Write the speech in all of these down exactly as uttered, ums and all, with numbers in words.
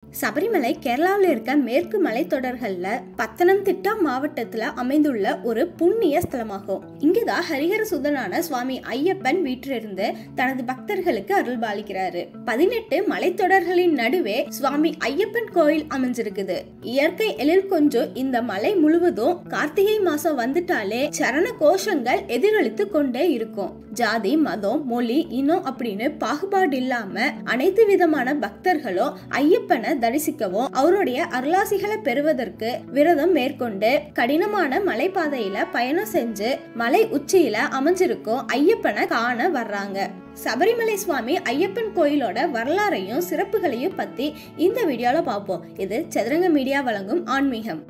சபரிமலை கேரளாவில் இருக்க மேற்கு மலைத்தொடர்கள்ல பத்தனம்திட்டா மாவட்டத்துல அமைந்துள்ள ஒரு புண்ணிய ஸ்தலமாகும். இங்குதான் ஹரிஹர சுதனான சுவாமி ஐயப்பன் வீற்றிருந்து தனது பக்தர்களுக்கு அருள் பாலிக்கிறாரு. பதினெட்டு மலைத்தொடர்களின் நடுவே சுவாமி ஐயப்பன் கோயில் அமைஞ்சிருக்குது. இயற்கை எழில் கொஞ்சம் இந்த மலை முழுவதும் கார்த்திகை மாசம் வந்துட்டாலே சரண கோஷங்கள் எதிரொலித்து கொண்டே இருக்கும். ஜாதி, மதம், மொழி, இனம் அப்படின்னு பாகுபாடு இல்லாம அனைத்து விதமான பக்தர்களும் ஐயப்பனை தரிசிக்கவும் அவருடைய அருளாசிகளை பெறுவதற்கு விரதம் மேற்கொண்டு கடினமான மலைப்பாதையில பயணம் செஞ்சு மலை உச்சியில அமைஞ்சிருக்கும் ஐயப்பனை காண வர்றாங்க. சபரிமலை சுவாமி ஐயப்பன் கோயிலோட வரலாறையும் சிறப்புகளையும் பத்தி இந்த வீடியோல பார்ப்போம். இது சதுரங்க மீடியா வழங்கும் ஆன்மீகம்.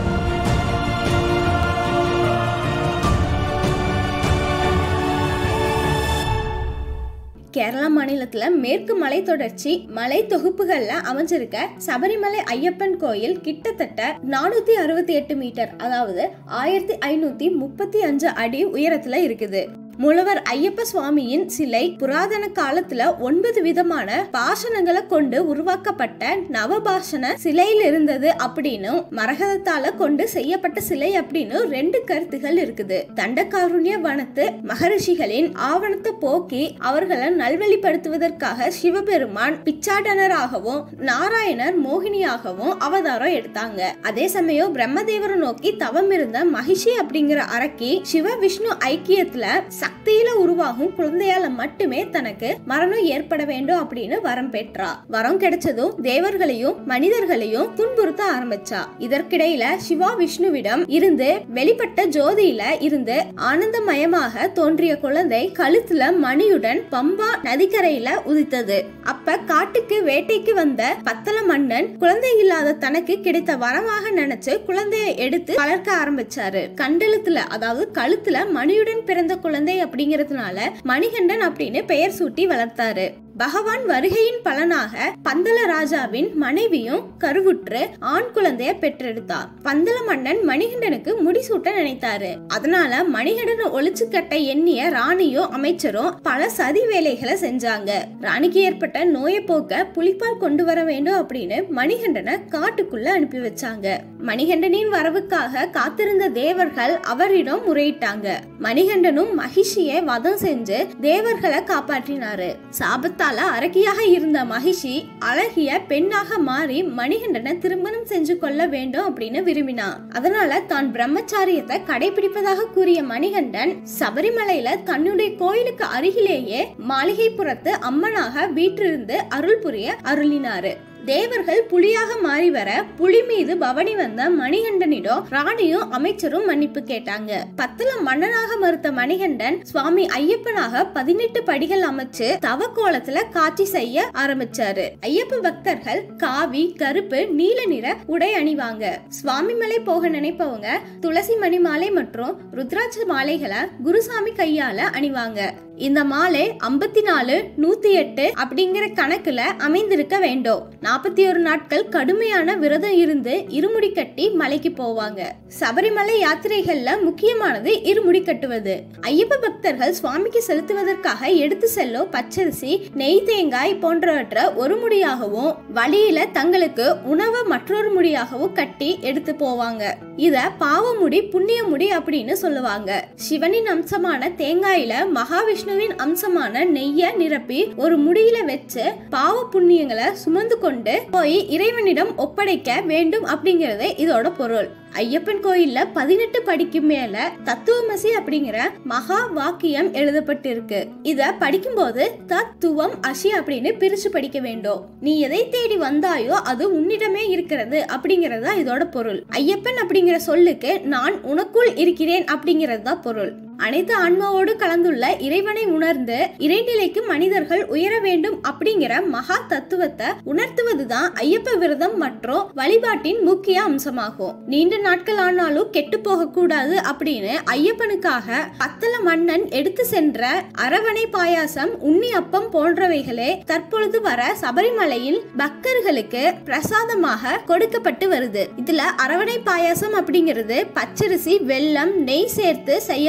கேரளா மாநிலத்துல மேற்கு மலை தொடர்ச்சி மலை தொகுப்புகள்ல அமைஞ்சிருக்க சபரிமலை ஐயப்பன் கோயில் கிட்டத்தட்ட நானூத்தி அறுபத்தி எட்டு மீட்டர், அதாவது ஆயிரத்தி ஐநூத்தி முப்பத்தி அஞ்சு அடி உயரத்துல இருக்குது. மூலவர் ஐயப்ப சுவாமியின் சிலை புராதன காலத்துல ஒன்பது விதமான பாஷணங்களை கொண்டு உருவாக்கப்பட்ட நவபாஷண சிலையில் இருந்தது அப்படின்னு, மரகதத்தால கொண்டு செய்யப்பட்ட சிலை அப்படின்னு ரெண்டு கருத்துகள் இருக்குது. தண்டகாருண்ய வனத்து மகரிஷிகளின் ஆவணத்தை போக்கி அவர்களை நல்வழிப்படுத்துவதற்காக சிவபெருமான் பிச்சாடனராகவும் நாராயணர் மோகினியாகவும் அவதாரம் எடுத்தாங்க. அதே சமயம் பிரம்மதேவரை நோக்கி தவம் இருந்த மகிஷி அப்படிங்கிற அரக்கி சிவ விஷ்ணு ஐக்கியத்துல சக்தியில உருவாகும் குழந்தையால மட்டுமே தனக்கு மரணம் ஏற்பட வேண்டும் அப்படின்னு வரம் பெற்றா. வரம் கிடைச்சதும் தேவர்களையும் மனிதர்களையும் துன்புறுத்த ஆரம்பிச்சா. இதற்கிடையில சிவா விஷ்ணுவிடம் இருந்து வெளிப்பட்ட ஜோதியில இருந்து ஆனந்தமயமாக தோன்றிய குழந்தை கழுத்துல மணியுடன் பம்பா நதிக்கரையில உதித்தது. அப்ப காட்டுக்கு வேட்டைக்கு வந்த பத்தல மன்னன் குழந்தை இல்லாத தனக்கு கிடைத்த வரமாக நினைச்சு குழந்தையை எடுத்து வளர்க்க ஆரம்பிச்சாரு. கண்டலத்துல, அதாவது கழுத்துல மணியுடன் பிறந்த குழந்தை அப்படிங்கிறதுனால மணிகண்டன் அப்படின்னு பெயர் சூட்டி வளர்த்தாரு. பகவான் வருகையின் பலனாக பந்தல ராஜாவின் மனைவியும் கருவுற்று ஆண் குழந்தைய பெற்றெடுத்தார். பந்தல மன்னன் மணிகண்டனுக்கு முடிசூட்ட நினைத்தாரு. அதனால மணிகண்டனை ஒழிச்சு கட்ட எண்ணிய ராணியும் அமைச்சரும் பல சதி வேலைகளை செஞ்சாங்க. ராணிக்கு ஏற்பட்ட நோயை போக்க புலிப்பால் கொண்டு வர வேண்டும் அப்படின்னு மணிகண்டனை காட்டுக்குள்ள அனுப்பி வச்சாங்க. மணிகண்டனின் வரவுக்காக காத்திருந்த தேவர்கள் அவரிடம் முறையிட்டாங்க. மணிகண்டனும் மகிஷியை வதம் செஞ்சு தேவர்களை காப்பாற்றினாரு. சாபத்தால அரக்கியாக இருந்த மகிஷி அழகிய பெண்ணாக மாறி மணிகண்டனை திருமணம் செஞ்சு கொள்ள வேண்டும் அப்படின்னு விரும்பினான். அதனால தான் பிரம்மச்சாரியத்தை கடைபிடிப்பதாக கூறிய மணிகண்டன் சபரிமலையில தன்னுடைய கோயிலுக்கு அருகிலேயே மாளிகைப்புறத்து அம்மனாக வீற்றிருந்து அருள் புரிய அருளினாரு. தேவர்கள் புலியாக மாறி வர புலி மீது பவனி வந்த மணிகண்டனிடம் ராணியும் அமைச்சரும் மன்னிப்பு கேட்டாங்க. பத்துல மன்னனாக மறுத்த மணிகண்டன் சுவாமி ஐயப்பனாக பதினெட்டு படிகள் அமைச்சு தவ கோலத்துல காட்சி செய்ய ஆரம்பிச்சாரு. ஐயப்ப பக்தர்கள் காவி, கருப்பு, நீல நிற உடை அணிவாங்க. சுவாமி மலை போக நினைப்பவங்க துளசி மணி மாலை மற்றும் ருத்ராட்ச மாலைகளை குருசாமி கையால அணிவாங்க. இந்த மாலை ஐம்பத்தி நாலு நூத்தி எட்டு அப்படிங்கிற கணக்குல அமைந்திருக்க வேண்டும். நாற்பத்தி ஒரு நாட்கள் கடுமையான விரதம் இருந்து இருமுடி கட்டி மலைக்கு போவாங்க. சபரிமலை யாத்திரைகள்ல முக்கியமானது இருமுடி கட்டுவது. ஐயப்ப பக்தர்கள் சுவாமிக்கு செலுத்துவதற்காக எடுத்து செல்லும் பச்சரிசி, நெய், தேங்காய் போன்றவற்றை ஒரு முடியாகவும் வழியில தங்களுக்கு உணவை மற்றொரு முடியாகவும் கட்டி எடுத்து போவாங்க. இத பாவமுடி, புண்ணிய முடி அப்படின்னு சொல்லுவாங்க. சிவனின் அம்சமான தேங்காயில மகாவிஷ்ணு அம்சமான நெய்ய நிரப்பி ஒரு முடியில வச்சு பாவ புண்ணியங்களை சுமந்து கொண்டு போய் இறைவனிடம் ஒப்படைக்க வேண்டும் அப்படிங்கறது இதோட பொருள். ஐயப்பன் கோயில்ல பதினெட்டு படிக்கு மேல தத்துவமசி அப்படிங்கிற மகா வாக்கியம் எழுதப்பட்டிருக்கு. இத படிக்கும் போது தத்துவம் அசி அப்படின்னு பிரிச்சு படிக்க வேண்டும். நீ எதை தேடி வந்தாயோ அது உன்னிடமே இருக்கிறது அப்படிங்கறதா இதோட பொருள். ஐயப்பன் அப்படிங்கிற சொல்லுக்கு நான் உனக்குள் இருக்கிறேன் அப்படிங்கிறது தான் பொருள். அனைத்து ஆன்மாவோடு கலந்துள்ள இறைவனை உணர்ந்து இறைநிலைக்கு மனிதர்கள் உயர வேண்டும் அப்படிங்கிற மகா தத்துவத்தை உணர்த்துவதுதான் ஐயப்ப விரதம் மற்றும் வழிபாட்டின் முக்கிய அம்சமாகும். நீண்ட நாட்கள் ஆனாலும் கெட்டு போக கூடாது அப்படின்னு ஐயப்பனுக்காக பத்தல மன்னன் எடுத்து சென்ற அரவணை பாயாசம், உண்ணி அப்பம் போன்றவைகளே தற்பொழுது வர சபரிமலையில் பக்தர்களுக்கு பிரசாதமாக கொடுக்கப்பட்டு வருது. இதுல அரவணை பாயாசம் அப்படிங்கிறது பச்சரிசி, வெல்லம், நெய் சேர்த்து செய்யப்படுவது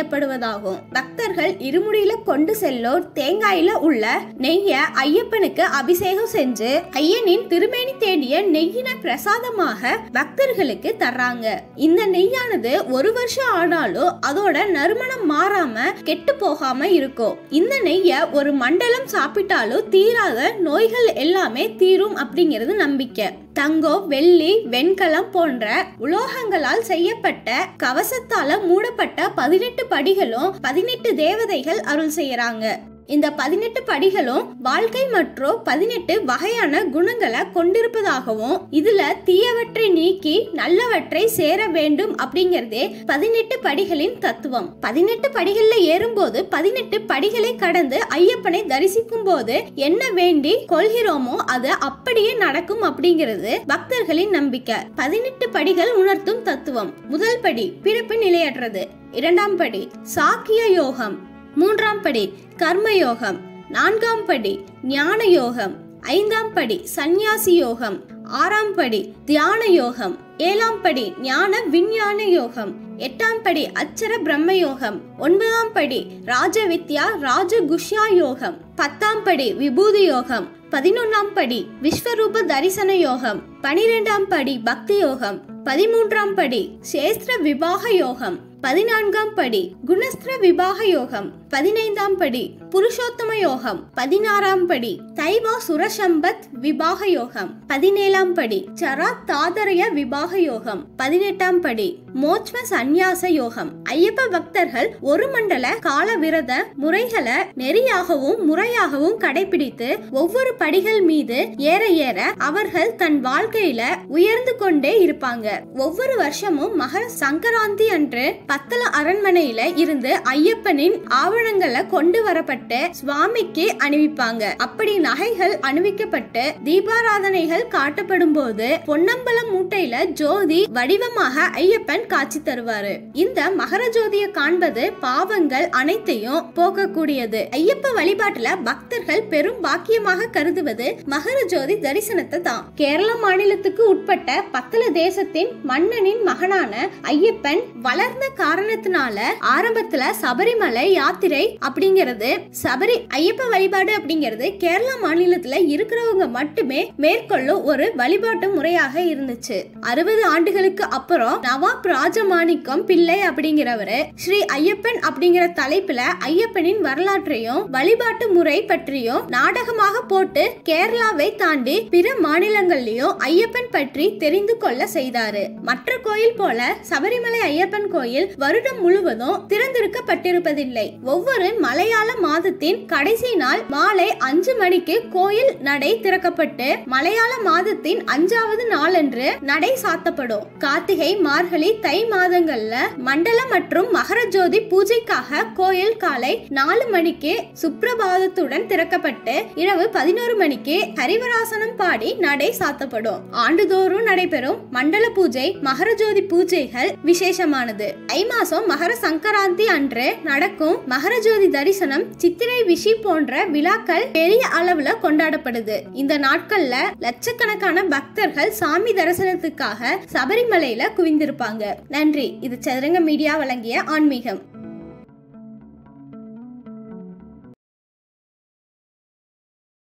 என்பதாகும். பக்தர்கள் இருமுடியில கொண்டு செல்லும் தேங்காயில உள்ள நெய்ய ஐயப்பனுக்கு அபிஷேகம் செஞ்சு ஐயனின் திருமேனி தேடிய நெய்யின பிரசாதமாக பக்தர்களுக்கு தர்றாங்க. இந்த நெய்யானது ஒரு வருஷம் ஆனாலும் அதோட நறுமணம் மாறாம கெட்டு போகாம இருக்கும். இந்த நெய்ய ஒரு மண்டலம் சாப்பிட்டாலும் தீராத நோய்கள் எல்லாமே தீரும் அப்படிங்கிறது நம்பிக்கை. தங்கம், வெள்ளி, வெண்கலம் போன்ற உலோகங்களால் செய்யப்பட்ட கவசத்தால மூடப்பட்ட பதினெட்டு படிகளும் பதினெட்டு தேவதைகள் அருள் செய்யறாங்க. இந்த பதினெட்டு படிகளும் வாழ்க்கை மற்றும் பதினெட்டு வகையான குணங்களை கொண்டிருப்பதாகவும் இதுல தீயவற்றை நீக்கி நல்லவற்றை சேர வேண்டும் அப்படிங்கறதே பதினெட்டு படிகளின் தத்துவம். பதினெட்டு படிகள்ல ஏறும்போது பதினெட்டு படிகளை கடந்து ஐயப்பனை தரிசிக்கும் போது என்ன வேண்டி கொள்கிறோமோ அது அப்படியே நடக்கும் அப்படிங்கிறது பக்தர்களின் நம்பிக்கை. பதினெட்டு படிகள் உணர்த்தும் தத்துவம். முதல் படி பிறப்பு நிலையற்றது. இரண்டாம் படி சாக்கிய யோகம். மூன்றாம் படி கர்மயோகம். நான்காம் படி ஞான யோகம். ஐந்தாம் படி சந்நியாசி யோகம். ஆறாம் படி தியான யோகம். ஏழாம் படி ஞான விஞ்ஞான யோகம். எட்டாம் படி அச்சர பிரம்ம யோகம். ஒன்பதாம் படி ராஜ வித்யா ராஜ குஷ்யா யோகம். பத்தாம் படி விபூதி யோகம். பதினொன்னாம் படி விஸ்வரூப தரிசன யோகம். பனிரெண்டாம் படி பக்தி யோகம். பதிமூன்றாம் படி சேஸ்திர விபாக யோகம். பதினான்காம் படி குணஸ்திர விபாக யோகம். பதினைந்தாம் படி புருஷோத்தம யோகம். பதினாறாம் படி தைவா சுரசம்பத் விபாக யோகம். பதினேழாம் படி சரா தாதரய விபாக யோகம். பதினெட்டாம் படி மோட்ச சந்நியாச யோகம். ஐயப்ப பக்தர்கள் ஒரு மண்டல கால விரத முறைகளை நெறியாகவும் முறையாகவும் கடைபிடித்து ஒவ்வொரு படிகள் மீது ஏற ஏற அவர்கள் தன் வாழ்க்கையில உயர்ந்து கொண்டே இருப்பாங்க. ஒவ்வொரு வருஷமும் மகர சங்கராந்தி அன்று பத்தல அரண்மனையில இருந்து ஐயப்பனின் ஆவணங்களை கொண்டு வரப்பட்டு சுவாமிக்கு அணிவிப்பாங்க. அப்படி நகைகள் அணிவிக்கப்பட்டு தீபாராதனைகள் காட்டப்படும் போது பொன்னம்பலம் மூட்டையில ஜோதி வடிவமாக ஐயப்பன் காட்சி தருவாரு. இந்த மகர ஜோதியை காண்பது பாவங்கள் அனைத்தையும் போக்கக்கூடியது. ஐயப்ப வழிபாட்டுல பக்தர்கள் பெரும் பாக்கியமாக கருதுவது மகர ஜோதி தரிசனத்தை தான். கேரள மாநிலத்துக்கு உட்பட்ட பத்தல தேசத்தின் மன்னனின் மகனான ஐயப்பன் வளர்ந்த காரணத்தினால ஆரம்பத்துல சபரிமலை யாத்திரை அப்படிங்கிறது சபரி ஐயப்ப வழிபாடு அப்படிங்கிறது கேரள மாநிலத்துல இருக்கிறவங்க மட்டுமே மேற்கொள்ளும் ஒரு வழிபாட்டு முறையாக இருந்துச்சு. அறுபது ஆண்டுகளுக்கு அப்புறம் நவாப் ராஜமாணிக்கம் பிள்ளை அப்படிங்கிறவரு ஸ்ரீ ஐயப்பன் அப்படிங்கிற தலைப்புல ஐயப்பனின் வரலாற்றையும் வழிபாட்டு முறை பற்றியும் நாடகமாக போட்டு கேரளாவை தாண்டி பிற மாநிலங்கள்லயும் ஐயப்பன் பற்றி தெரிந்து கொள்ள செய்தாரு. மற்ற கோயில் போல சபரிமலை ஐயப்பன் கோயில் வருடம் முழுவதும் திறந்திருக்கப்பட்டிருப்பதில்லை. ஒவ்வொரு மலையாள மாதத்தின் கடைசி நாள் மாலை அஞ்சு மணிக்கு கோயில் நடை திறக்கப்பட்டு மலையாள மாதத்தின் அஞ்சாவது நாளன்று நடை சாத்தப்படும். கார்த்திகை, மார்கழி, தை மாதங்கள்ல மண்டல மற்றும் மகர ஜோதி பூஜைக்காக கோயில் காலை நாலு மணிக்கு சுப்பிரபாதத்துடன் திறக்கப்பட்டு இரவு பதினோரு மணிக்கு ஹரிவராசனம் பாடி நடை சாத்தப்படும். ஆண்டுதோறும் நடைபெறும் மண்டல பூஜை மகர ஜோதி பூஜைகள் விசேஷமானது. ஐ மாசம் மகர சங்கராந்தி அன்று நடக்கும் மகர ஜோதி தரிசனம், சித்திரை விஷி போன்ற விழாக்கள் பெரிய அளவுல கொண்டாடப்படுது. இந்த நாட்கள்ல லட்சக்கணக்கான பக்தர்கள் சாமி தரிசனத்துக்காக சபரிமலையில குவிந்திருப்பாங்க. நன்றி. இது சதுரங்க மீடியா வழங்கிய ஆன்மீகம்.